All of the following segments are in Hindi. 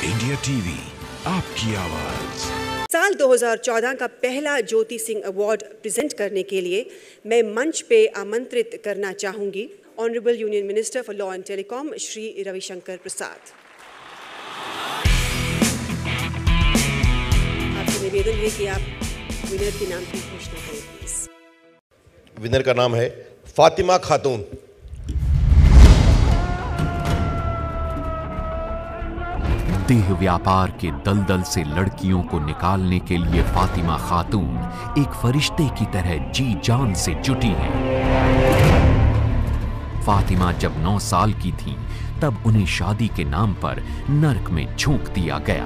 इंडिया टीवी, आपकी आवाज। साल 2014 का पहला ज्योति सिंह अवार्ड प्रेजेंट करने के लिए मैं मंच पे आमंत्रित करना चाहूंगी honourable union minister for law and telecom Shri Ravi Shankar Prasad. आपसे निवेदन है कि आप विनर के नाम की घोषणा करें प्लीज। विनर का नाम है फातिमा खातून। देह व्यापार के दलदल से लड़कियों को निकालने के लिए फातिमा खातून एक फरिश्ते की तरह जी जान से जुटी हैं। फातिमा जब 9 साल की थीं, तब उन्हें शादी के नाम पर नर्क में झोंक दिया गया।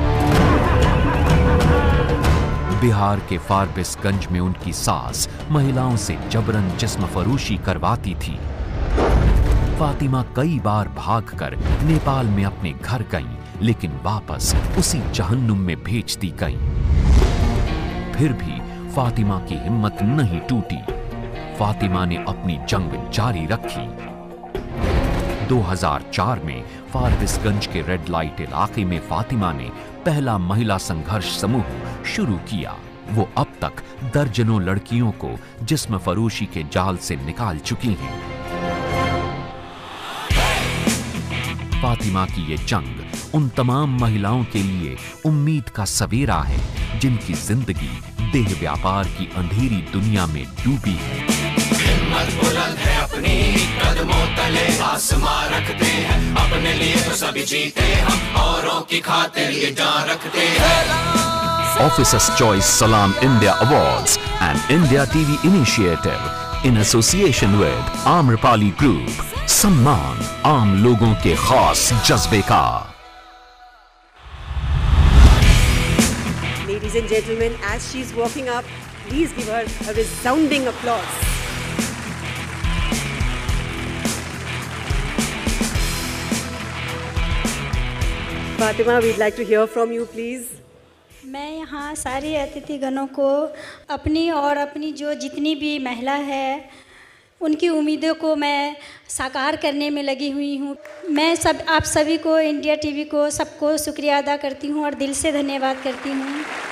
बिहार के फारबिसगंज में उनकी सास महिलाओं से जबरन जिस्म फरोशी करवाती थी। फातिमा कई बार भागकर नेपाल में अपने घर गईं, लेकिन वापस उसी जहन्नुम में भेज दी गईं। फिर भी फातिमा की हिम्मत नहीं टूटी। फातिमा ने अपनी जंग जारी रखी। 2004 में फारबिसगंज के रेड लाइट इलाके में फातिमा ने पहला महिला संघर्ष समूह शुरू किया। वो अब तक दर्जनों लड़कियों को जिस्म फरोशी के जाल से निकाल चुकी हैं। फातिमा की ये जंग उन तमाम महिलाओं के लिए उम्मीद का सवेरा है जिनकी जिंदगी देह व्यापार की अंधेरी दुनिया में डूबी है। हिम्मत बुलंद है अपनी, कदमों तले आसमां रखते हैं, अपने लिए तो सभी जीते हम, औरों की खातिर ये जान रखते हैं। Officers Choice Salaam India Awards and India TV Initiative in association with Amrapali Group, सम्मान आम लोगों के खास जज्बे का। Ladies and gentlemen, as she is walking up, please give her a resounding applause. Fatima, we'd like to hear from you, please. मैं यहाँ सारे अतिथिगणों को अपनी और अपनी जो जितनी भी महिला है उनकी उम्मीदों को मैं साकार करने में लगी हुई हूँ। मैं आप सभी को, इंडिया टीवी को, सबको शुक्रिया अदा करती हूँ और दिल से धन्यवाद करती हूँ।